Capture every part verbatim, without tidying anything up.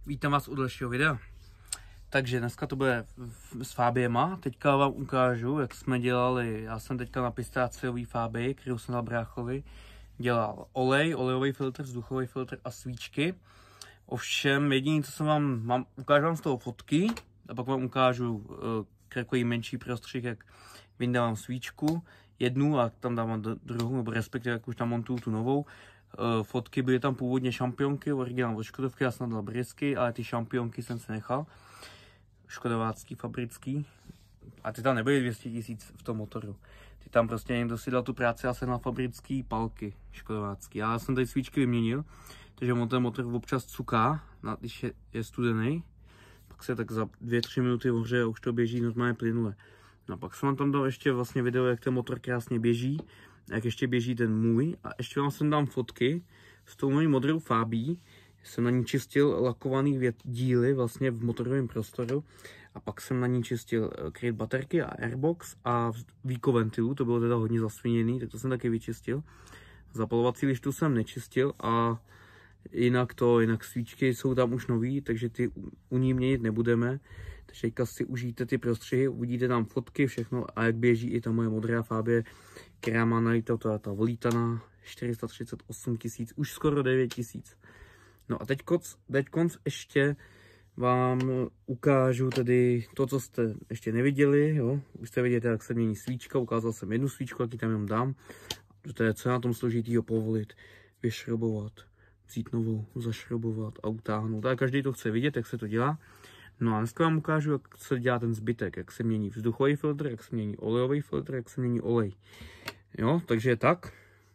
Vítám vás u dalšího videa. Takže dneska to bude s fábiema. Teďka vám ukážu, jak jsme dělali. Já jsem teďka na pistáciový fábii, kterou jsem dal bráchovi, dělal olej, olejový filtr, vzduchový filtr a svíčky. Ovšem jediné, co jsem vám, mám, ukážu vám z toho fotky a pak vám ukážu uh, takový menší prostřih, jak vyndávám svíčku, jednu a tam dávám druhou, nebo respektive jak už tam montuju tu novou. Uh, fotky byly tam původně šampionky, originál od Škodovky, já jsem dal brysky, ale ty šampionky jsem si nechal. Škodovácký, fabrický. A ty tam nebyly dvě stě tisíc v tom motoru. Ty tam prostě někdo si dal tu práci a jsem na fabrický palky škodovácký. Já jsem tady svíčky vyměnil, takže on ten motor občas cuká, když je, je studený. Pak se tak za dvě tři minuty ohřeje a už to běží normálně plynule. No a pak jsem vám tam dal ještě vlastně video, jak ten motor krásně běží, jak ještě běží ten můj. A ještě vám jsem dám fotky s tou mojí modrou fábí. Jsem na ní čistil lakovaný díly vlastně v motorovém prostoru a pak jsem na ní čistil kryt baterky a airbox a víko ventilů, to bylo teda hodně zasviněný, tak to jsem taky vyčistil. Zapalovací lištu jsem nečistil a jinak to, jinak svíčky jsou tam už nový, takže ty u ní měnit nebudeme. Takže teďka si užijte ty prostřihy, uvidíte tam fotky, všechno a jak běží i ta moje modrá fábie, která má nalítat, to je ta volítana, čtyři sta třicet osm tisíc, už skoro devět tisíc. No a teď konc ještě vám ukážu tedy to, co jste ještě neviděli, jo. Už jste viděli, jak se mění svíčka, ukázal jsem jednu svíčku, jaký tam jenom dám. To je co na tom složitýho povolit, vyšrobovat, vzít novou, zašrobovat a utáhnout. A každý to chce vidět, jak se to dělá. No a dneska vám ukážu, jak se dělá ten zbytek, jak se mění vzduchový filtr, jak se mění olejový filtr, jak se mění olej. Jo, takže tak.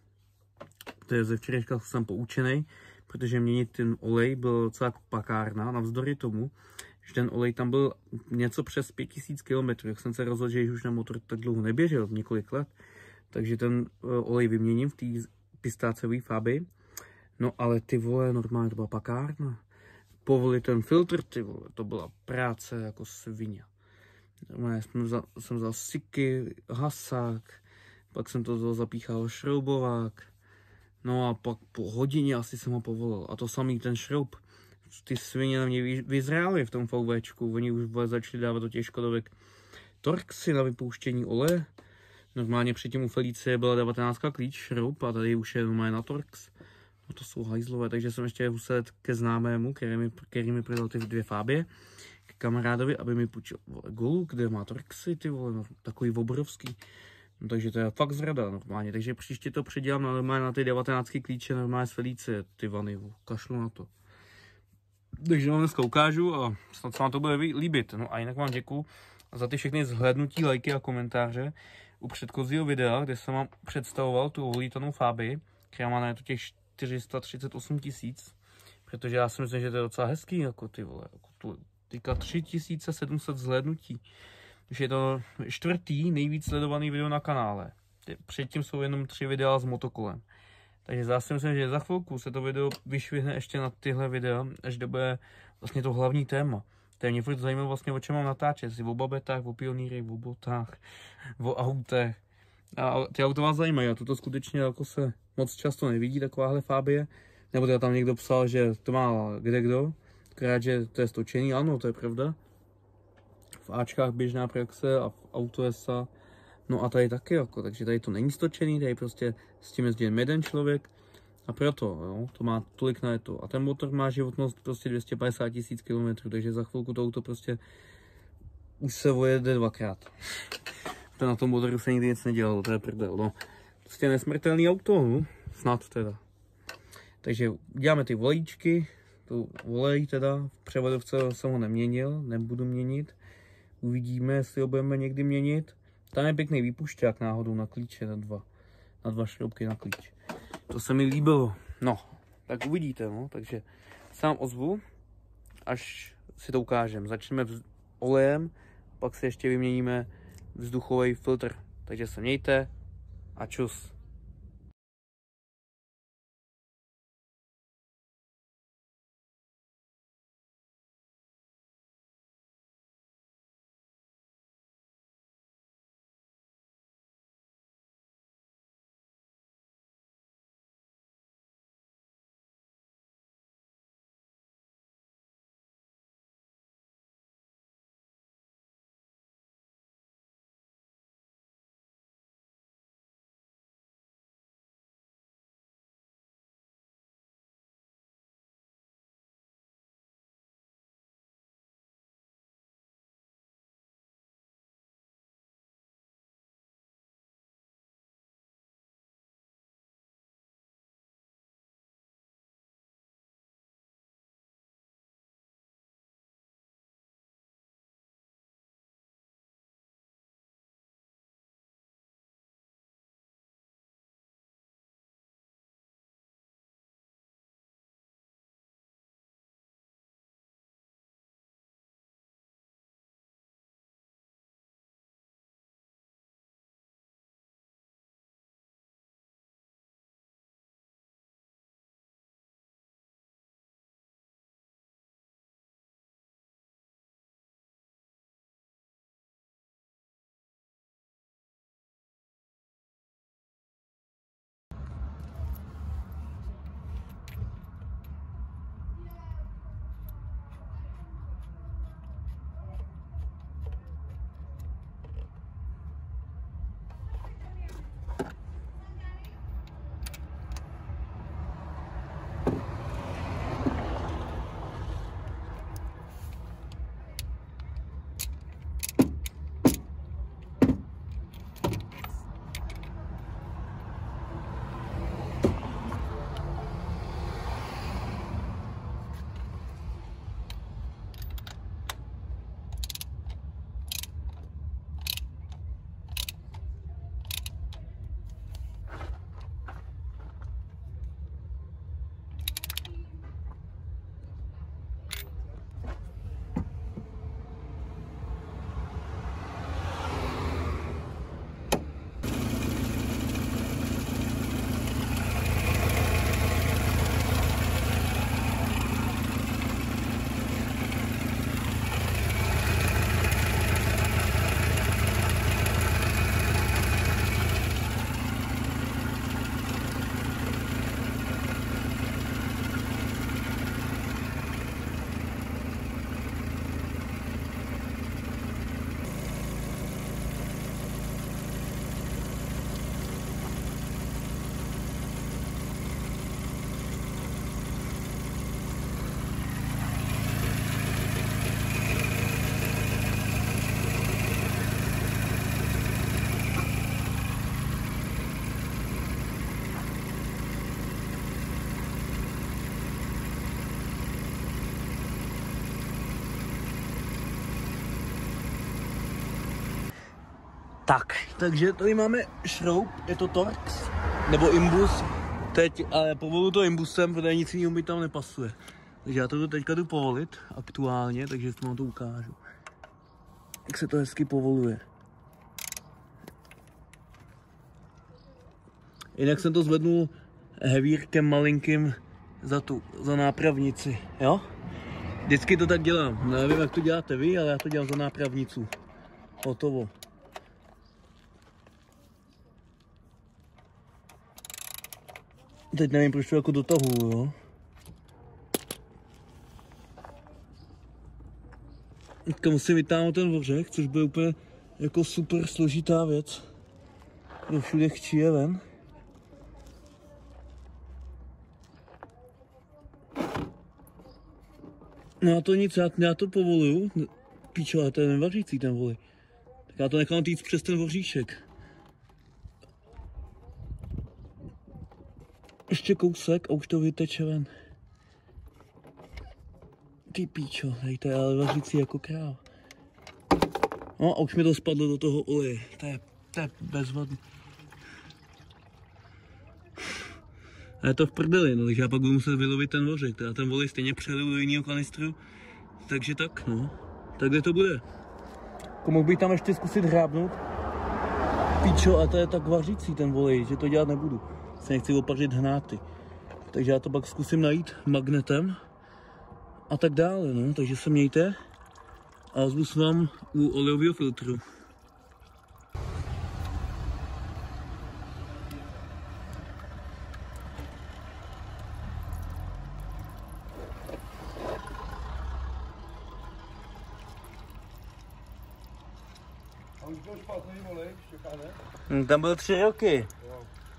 To je ze včerejška jsem poučený, protože měnit ten olej byl docela jako pakárna, navzdory tomu, že ten olej tam byl něco přes pět tisíc kilometrů, jak jsem se rozhodl, že už na motor tak dlouho neběžel, několik let, takže ten olej vyměním v té pistáciové fábii. No ale ty vole, normálně to byla pakárna. Povolit ten filtr, ty vole, to byla práce jako svině. Normálně jsem vzal, jsem vzal siky, hasák, pak jsem to zapíchal šroubovák. No a pak po hodině asi jsem ho povolil. A to samý ten šroub. Ty svině na mě vyzrály v tom VVčku. Oni už začali dávat do těch Škodovek torxy na vypouštění oleje. Normálně předtím u Felicie byla devatenáctka klíč šroub a tady už je normálně na torx. No to jsou hajzlové, takže jsem ještě musel ke známému, který mi, který mi prodal ty dvě fábie, k kamarádovi, aby mi půjčil golu, kde má torxy, ty vole, no, takový obrovský. No, takže to je fakt zrada normálně, takže příště to předělám na, normálně na ty devatenáctky klíče normálně z Felicie, ty vany, kašlu na to. Takže vám dneska ukážu a snad se vám to bude líbit. No a jinak vám děkuju za ty všechny zhlédnutí, lajky a komentáře u předchozího videa, kde jsem vám představoval tu volítanou fábii, která má na to těch čtyři sta třicet osm tisíc, protože já si myslím, že to je docela hezký, jako ty vole, jako tu, týka tři tisíce sedm set zhlédnutí. Už je to čtvrtý nejvíc sledovaný video na kanále. Předtím jsou jenom tři videa s motokolem. Takže já si myslím, že za chvilku se to video vyšvihne ještě na tyhle videa, až to bude vlastně to hlavní téma. To je mě furt zajímavé vlastně, o čem mám natáčet. Jestli o babetách, o pionýrech, o botách, o autech. A ty auta vás zajímají a toto skutečně jako se moc často nevidí, takováhle fábie. Nebo teda tam někdo psal, že to má kde kdo. Akorát, že to je stočený, ano, to je pravda. V Ačkách běžná praxe a v Auto S A. No a tady taky jako, takže tady to není stočený, tady prostě s tím jezdí jen jeden člověk. A proto, jo, to má tolik na to. A ten motor má životnost prostě dvě stě padesát tisíc kilometrů, takže za chvilku to auto prostě už se vojede dvakrát. To na tom motoru se nikdy nic nedělalo, to je prdel, no. Prostě nesmrtelný auto, no, snad teda. Takže děláme ty volíčky, tu volej teda, v převodovce jsem ho neměnil, nebudu měnit. Uvidíme, jestli ho budeme někdy měnit. Tam je pěkný výpušťák náhodou na klíče, na dva, na dva šroubky na klíč. To se mi líbilo. No, tak uvidíte, no, takže sám ozvu, až si to ukážem. Začneme olejem, pak si ještě vyměníme vzduchový filtr. Takže se mějte a čus. Tak, takže tady máme šroub, je to Torx, nebo imbus, teď, ale povolu to imbusem, protože nic jiného mi tam nepasuje. Takže já to teďka jdu povolit aktuálně, takže vám to ukážu. Jak se to hezky povoluje. Jinak jsem to zvednul hevírkem malinkým za tu, za nápravnici, jo? Vždycky to tak dělám, nevím jak to děláte vy, ale já to dělám za nápravnicu. Hotovo. Teď nevím, proč to jako dotahuju, jo? Teďka musím vytáhnout ten vořek, což bude úplně jako super složitá věc. To všude chčije ven. No a to nic, já, já to povoluju. Píčo, ale to je nevařící ten volej. Tak já to nechám týct přes ten voříšek. Ještě kousek a už to vyteče ven. Ty píčo, tady to je ale vařící jako král. No a už mi to spadlo do toho oleje. To je, to je bezvadný. A je to v prdeli, no, takže já pak budu muset vylovit ten vořek. Já ten volej stejně přeliju do jiného kanistru. Takže tak, no. Takhle to bude. Mohl bych tam ještě zkusit hrábnout. Píčo, a to je tak vařící ten volej, že to dělat nebudu. Se nechci opařit hnáty. Takže já to pak zkusím najít magnetem. A tak dále, no. Takže se mějte. A ozvu s vám u olejového filtru. A už byl špatný volej, štěká, ne? Tam byl tři roky. Jo.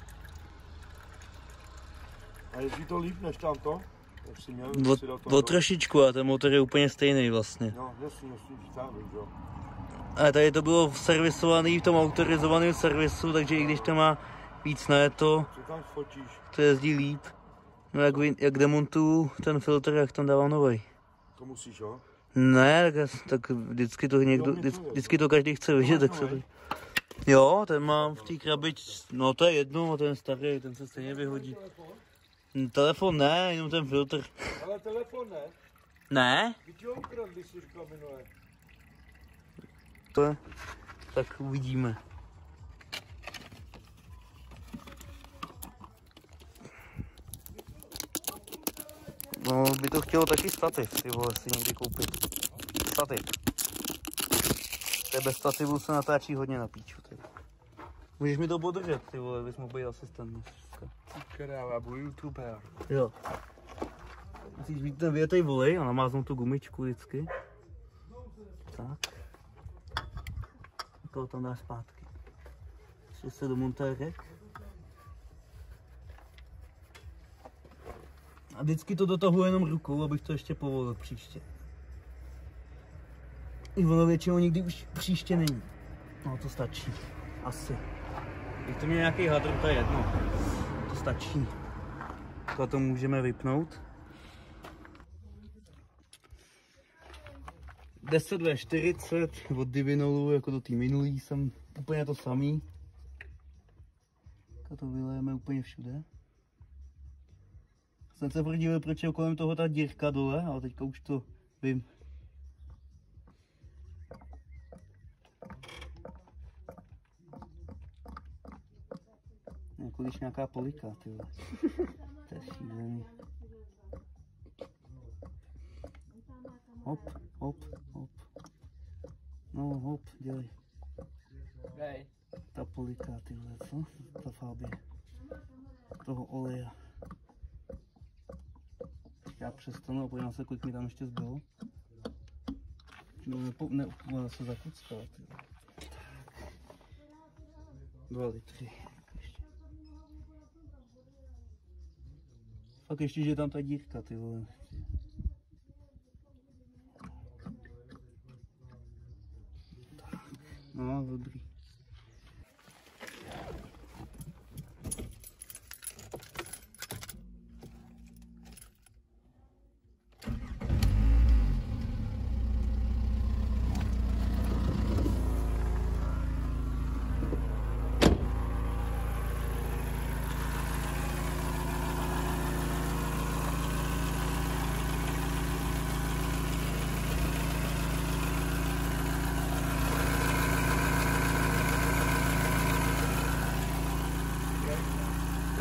A jezdí to líp než tamto? Už si měl, O, si dal to o trošičku, a ten motor je úplně stejný vlastně. No, jasně, jasně, říkám, jo. Ale tady to bylo servisovaný v tom autorizovaném servisu, takže i když to má víc najeto, Co tam fotíš? to jezdí líp. No jak, vy, jak demontuju ten filtr, jak tam dávám novej. To musíš, jo? Ne, tak, tak vždycky to někdo, vždycky, vždycky to každý chce vidět, tak se to... Jo, ten mám v té krabičce, no to je jedno, ten starý, ten se stejně vyhodí. Telefon ne, jenom ten filtr. Ale telefon ne? Ne? Když ho ukradli, si říkal minule. To je, tak uvidíme. No, by to chtělo taky stativ, ty vole, si někdy koupit. Stativ. To je bez stativu se natáčí hodně na píču, ty. Můžeš mi to podržet, ty vole, bys mohl být asistent dneska. Kráva, budu youtuber. Jo. Musíš být ten větej volej a namáznout tu gumičku vždycky. Tak. A toho tam dáš zpátky. Ještě se do montérek. A vždycky to dotahuji jenom rukou, abych to ještě povolil příště. I ono většinou nikdy už příště není. No to stačí. Asi. Když to mě nějaký hadr, to je jedno. To stačí. To to můžeme vypnout. deset V čtyřicet od Divinolu, jako do té minulý, jsem úplně to samý. A to vylejeme úplně všude. Jsem se prodíval, proč je kolem toho ta dírka dole, ale teďka už to vím. Jako když nějaká polika, ty vole. To je šílený. Hop, hop, hop. No, hop, dělej. Dej. Ta polika, ty vole, co? Ta fábie. Toho oleja. Já přestanu a podívám se, kolik mi tam ještě zbylo. No, nepo, ne, ona se zakuckala, ty vole. Dva litry. Fakt ještě, že je tam ta dírka, ty vole. No, dobrý.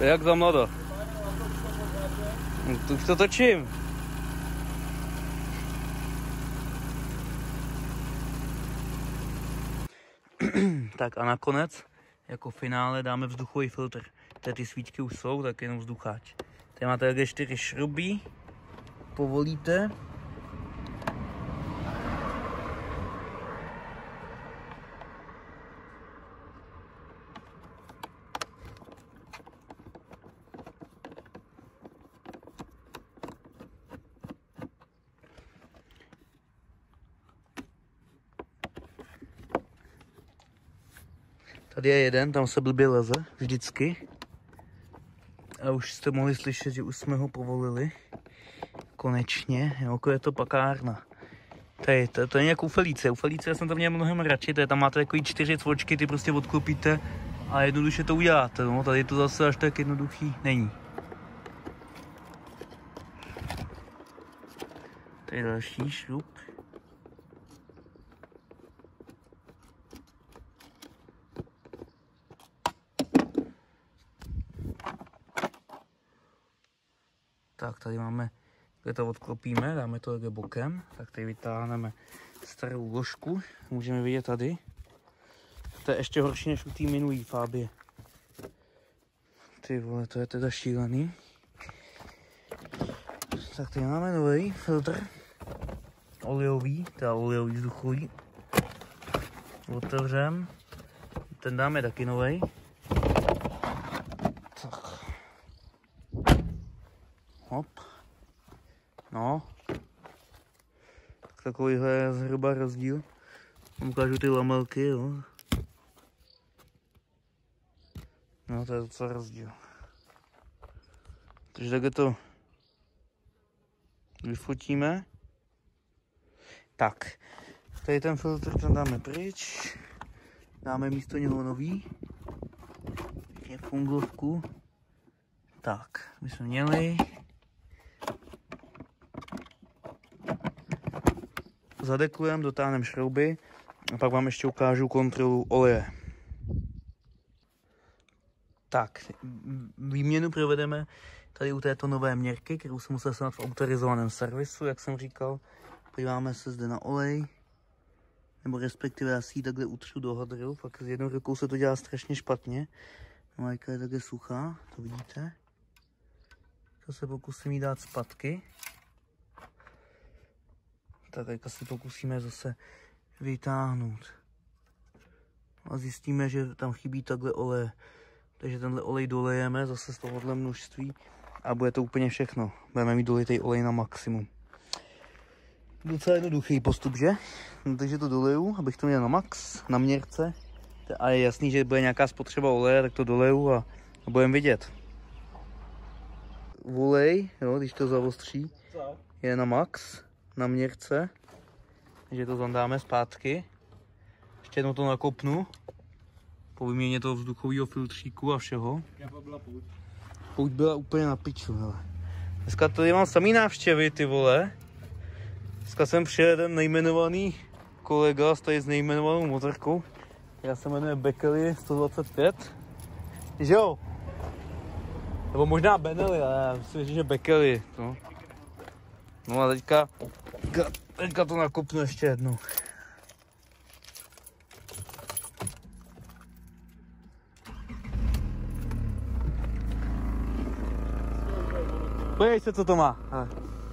To je jak za mlada. No, to už to točím. Tak a nakonec, jako finále, dáme vzduchový filtr. Tady ty svíčky už jsou, tak jenom vzducháč. Tady máte takhle čtyři šrouby, povolíte. Tady je jeden, tam se blbě leze, vždycky. A už jste mohli slyšet, že už jsme ho povolili. Konečně, jako je to pakárna. Tady, to, to je nějak u Felice. U Felice já jsem tam měl mnohem radši, tady tam máte takový čtyři cvočky, ty prostě odklopíte a jednoduše to uděláte. No, tady to zase až tak jednoduchý není. Tady další šrup. Tak tady máme, kde to odklopíme, dáme to takhle bokem, tak tady vytáhneme starou ložku, můžeme vidět tady. To je ještě horší než u té minulý fábie. Ty vole, to je teda šílený. Tak tady máme nový filtr, olejový, teda olejový vzduchový. Otevřem, ten dáme taky nový. Hop. No. Tak takovýhle je zhruba rozdíl. Ukážu ty lamelky, jo. No to je docela rozdíl. Takže takhle to vyfotíme. Tak. Tady ten filtr tam dáme pryč. Dáme místo něho nový. Je fungovku. Tak, my jsme měli. Zadeklujeme, dotáhneme šrouby a pak vám ještě ukážu kontrolu oleje. Tak, výměnu provedeme tady u této nové měrky, kterou jsem musel snad v autorizovaném servisu, jak jsem říkal. Podíváme se zde na olej, nebo respektive já si ji takhle utřu do hadru, pak s jednou rukou se to dělá strašně špatně. Olejka je takhle suchá, to vidíte. To se pokusím jí dát zpátky. Tak teďka si pokusíme zase vytáhnout. A zjistíme, že tam chybí takhle olej. Takže tenhle olej dolejeme zase z tohohle množství a bude to úplně všechno. Budeme mít dolitej olej na maximum. Docela jednoduchý postup, že? No, takže to doleju, abych to měl na max, na měrce. A je jasný, že bude nějaká spotřeba oleje, tak to doleju a, a budeme vidět. Olej, jo, když to zaostří, je na max. Na měrce, takže to zandáme zpátky. Ještě jednou to nakopnu. Po výměně toho vzduchového filtříku a všeho. Pouť byla úplně na piču, hele. Dneska tady mám samý návštěvy, ty vole. Dneska jsem přijel ten nejmenovaný kolega tady s nejmenovanou motorkou. Já se jmenuji Bekely sto dvacet pět. Že jo? Nebo možná Benelli, ale já myslím, že Bekely. No. No a teďka, teďka, teďka to nakopnu ještě jednou. Podívej se, co to má. Hele.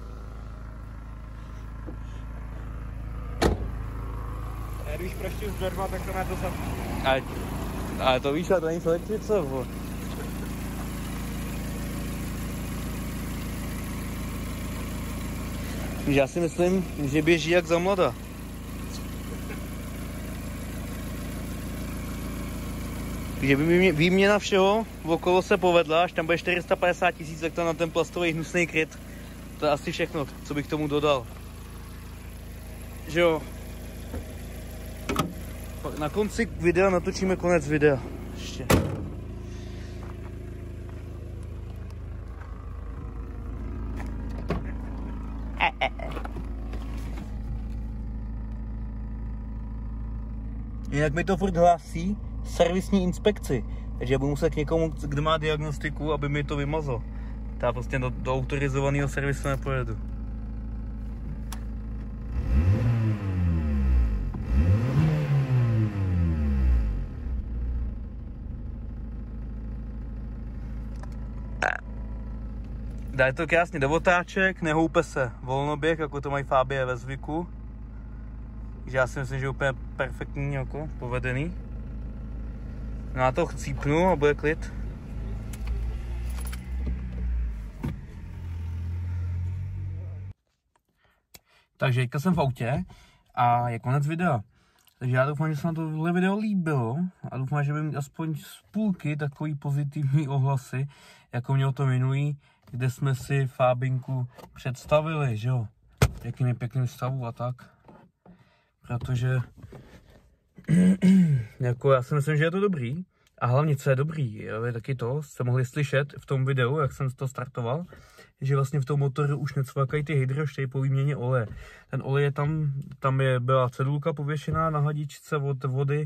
Já když praštím s dveřma, tak to má to sam. Ale, ale to víš, ale to není v elektrice, bo. Já si myslím, že běží jak za mlada. Takže výměna všeho okolo se povedla, až tam bude čtyři sta padesát tisíc, tak to na ten plastový hnusný kryt. To je asi všechno, co bych tomu dodal. Že jo. Na konci videa natočíme konec videa. Ještě. Jak mi to furt hlásí, servisní inspekci. Takže budu muset k někomu, kdo má diagnostiku, aby mi to vymazal. Já prostě do, do autorizovaného servisu nepojedu. Dá to krásně do otáček, nehoupe se volnoběh, jako to mají Fabie ve zvyku. Takže já si myslím, že je úplně perfektní, jako povedený. No a to chcípnu a bude klid. Takže teďka jsem v autě a je konec videa. Takže já doufám, že se vám tohle video líbilo a doufám, že by mít aspoň z půlky takový pozitivní ohlasy, jako mělo to minulý, kde jsme si Fabinku představili, že jo, jakým je pěkným stavu a tak. Protože jako já si myslím, že je to dobrý. A hlavně, co je dobrý, je taky to, jste mohli slyšet v tom videu, jak jsem to startoval, že vlastně v tom motoru už necvakají ty hydroštěj po výměně oleje. Ten olej je tam, tam je, byla cedulka pověšená na hadičce od vody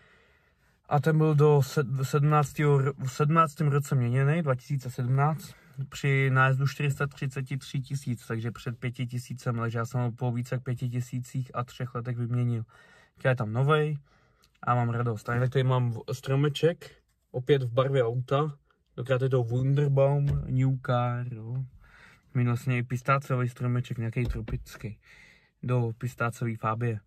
a ten byl do sedmnáctém roce měněný, dva tisíce sedmnáct, při nájezdu čtyři sta třicet tři tisíc, takže před pěti tisícem, takže já jsem ho po více jak pěti tisících a třech letech vyměnil. Je tam novej a mám radost. A jinak tady mám stromeček, opět v barvě auta, dokrát je to Wunderbaum New Car, jo. Mít vlastně i pistáciový stromeček, nějaký tropický, do pistáciový Fabie.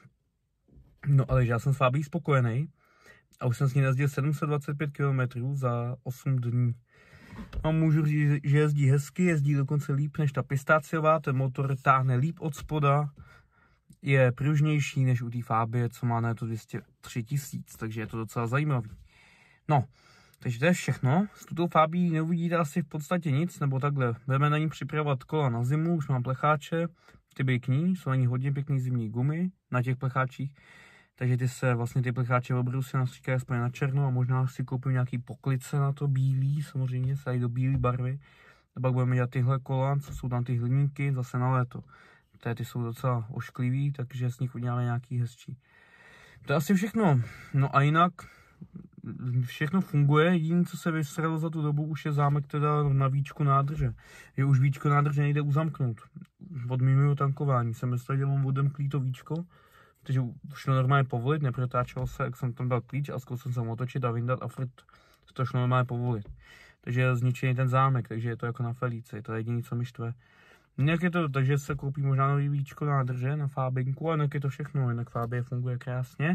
No ale já jsem s Fabií spokojený a už jsem s ní jezdil sedm set dvacet pět kilometrů za osm dní. No, můžu říct, že jezdí hezky, jezdí dokonce líp než ta pistáciová, ten motor táhne líp od spoda, je pružnější než u té Fabie, co má na to dvě stě tři tisíc, takže je to docela zajímavý. No, takže to je všechno. S tuto Fabií neuvidíte asi v podstatě nic, nebo takhle. Budeme na ní připravovat kola na zimu, už mám plecháče, ty běkní, jsou na ní hodně pěkný zimní gumy na těch plecháčích, takže ty se vlastně ty plecháče obrou si nastříkají aspoň na černo a možná si koupím nějaký poklice na to bílý, samozřejmě se dají do bílé barvy. A pak budeme dělat tyhle kola, co jsou tam ty hliníky, zase na léto. Ty jsou docela ošklivý, takže z nich uděláme nějaký hezčí. To je asi všechno. No a jinak všechno funguje. Jediné, co se vysralo za tu dobu, už je zámek teda na víčku nádrže. Je už víčko nádrže nejde uzamknout. Od mimo tankování jsem myslel, že mám odemklý to víčko, takže už to normálně povolit, neprotáčelo se, jak jsem tam dal klíč a zkusil jsem otočit a vyndat a furt to šlo normálně povolit. Takže je zničený ten zámek, takže je to jako na Felici, to je jediné, co mi štve. Jinak je to, takže se koupí možná nový víčko nádrže na Fabinku, a jinak je to všechno, jinak Fabie funguje krásně.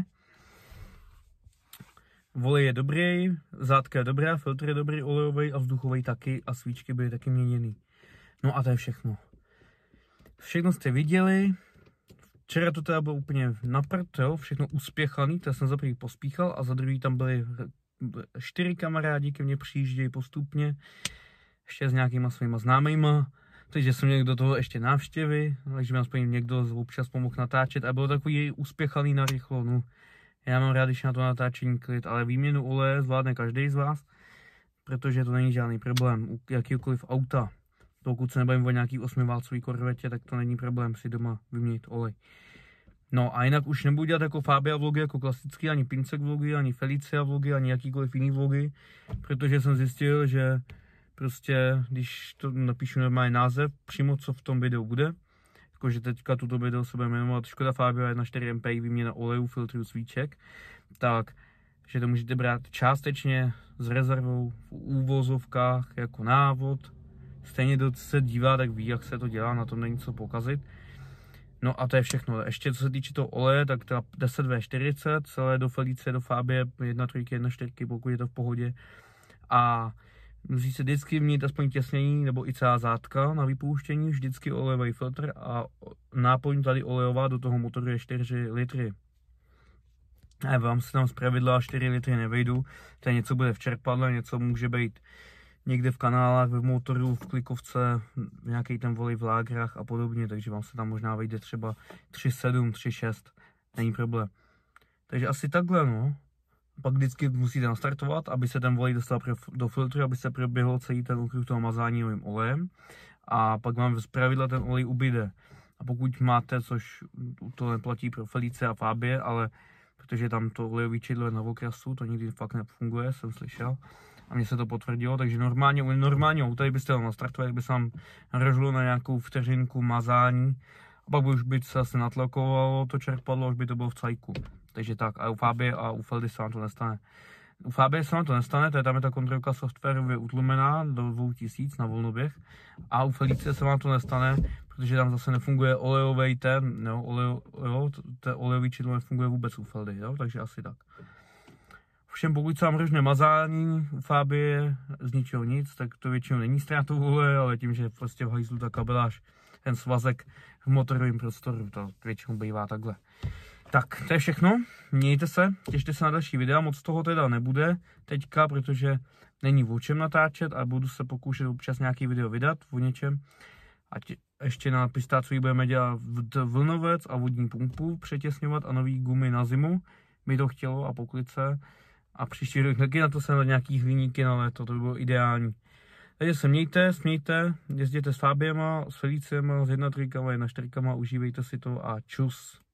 Volej je dobrý, zátka je dobrá, filtr je dobrý, olejový a vzduchový taky a svíčky byly taky měněný. No a to je všechno. Všechno jste viděli, včera to teda bylo úplně na prd, jo, všechno uspěchaný, to jsem za první pospíchal a za druhý tam byli čtyři kamarádi, ke mně přijíždějí postupně, ještě s nějakýma svýma známejma. Takže jsem někdo do toho ještě návštěvy, takže mi aspoň někdo občas pomohl natáčet a bylo takový uspěchaný na rychlo. No, já mám rád, když na to natáčení klid, ale výměnu oleje zvládne každý z vás, protože to není žádný problém u jakýkoliv auta. Pokud se nebavím o nějaký osmiválcový korvetě, tak to není problém si doma vyměnit olej. No a jinak už nebudu dělat jako Fabia vlogy, jako klasický, ani Pincek vlogy, ani Felicia vlogy, ani jakýkoliv jiný vlogy, protože jsem zjistil, že prostě, když to napíšu normální název, přímo co v tom videu bude, jakože teďka tuto video se bude jmenovat Škoda Fabia jedna čtyři M P I, výměna olejů, filtrů, svíček, tak, že to můžete brát částečně s rezervou v úvozovkách jako návod. Stejně kdo se dívá, tak ví, jak se to dělá, na tom není co pokazit. No a to je všechno. Ještě co se týče toho oleje, tak ta deset V čtyřicet, celé do Felicie, do Fabie, jedna tři, jedna čtyři, pokud je to v pohodě. A musí se vždycky mít aspoň těsnění nebo i celá zátka na vypouštění, vždycky olejový filtr a náplň tady olejová do toho motoru je čtyři litry. A vám se tam z pravidla čtyři litry nevejdu, to něco bude v čerpadle, něco může být někde v kanálách, v motoru, v klikovce, nějaký ten volej v lágrách a podobně, takže vám se tam možná vejde třeba tři sedm, tři šest, není problém. Takže asi takhle, no. Pak vždycky musíte nastartovat, aby se ten volej dostal do filtru, aby se proběhlo celý ten okruh toho mazání novým olejem. A pak vám z pravidla ten olej ubyde. A pokud máte, což to neplatí pro Felice a Fabie, ale protože tam to olejový čidlo je na okrasu, to nikdy fakt nefunguje, jsem slyšel. A mně se to potvrdilo, takže normálně u normálního auta, kdybyste ho nastartovali, by se tam rožilo na nějakou vteřinku mazání a pak by už by se asi natlakovalo to čerpadlo, už by to bylo v cajku. Takže tak, a u Fabie a u Feldy se vám to nestane. U Fabie se vám to nestane, to je tam je ta kontrolka softwarově utlumená do dvou tisíc na volnoběh. A u Felice se vám to nestane, protože tam zase nefunguje olejový ten, no, olej, jo, ten olejový čidlo nefunguje vůbec u Feldy, jo, takže asi tak. Všem pokud se vám rožne mazání u Fabie z ničeho nic, tak to většinou není ztrátou oleje, ale tím, že prostě v hajzlu ta kabeláž, ten svazek v motorovém prostoru, to většinou bývá takhle. Tak, to je všechno, mějte se, těšte se na další videa, moc toho teda nebude teďka, protože není o čem natáčet a budu se pokoušet občas nějaký video vydat o něčem. A tě, ještě na pistácový budeme dělat vlnovec a vodní pumpu přetěsňovat a nový gumy na zimu, by to chtělo a poklice. A příští rok taky na to se na nějaký hliníky na léto, to by bylo ideální. Takže se mějte, smějte, jezděte s Fabiema, s Feliciema, s jedna trojkama, jedna čtyřkama, užívejte si to a čus.